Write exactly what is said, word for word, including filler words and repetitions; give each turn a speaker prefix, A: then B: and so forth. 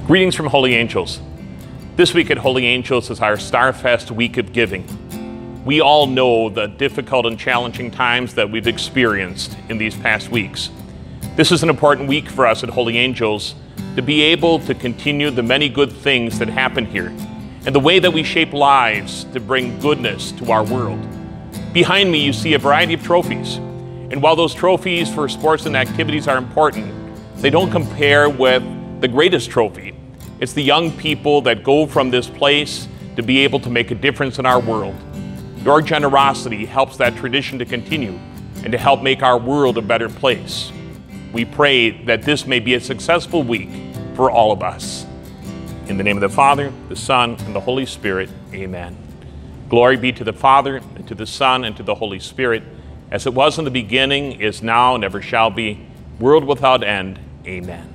A: Greetings from Holy Angels. This week at Holy Angels is our Starfest Week of Giving. We all know the difficult and challenging times that we've experienced in these past weeks. This is an important week for us at Holy Angels to be able to continue the many good things that happen here and the way that we shape lives to bring goodness to our world. Behind me, you see a variety of trophies. And while those trophies for sports and activities are important, they don't compare with the greatest trophy. It's the young people that go from this place to be able to make a difference in our world. Your generosity helps that tradition to continue and to help make our world a better place. We pray that this may be a successful week for all of us. In the name of the Father, the Son, and the Holy Spirit, amen. Glory be to the Father, and to the Son, and to the Holy Spirit, as it was in the beginning, is now, and ever shall be, world without end. Amen.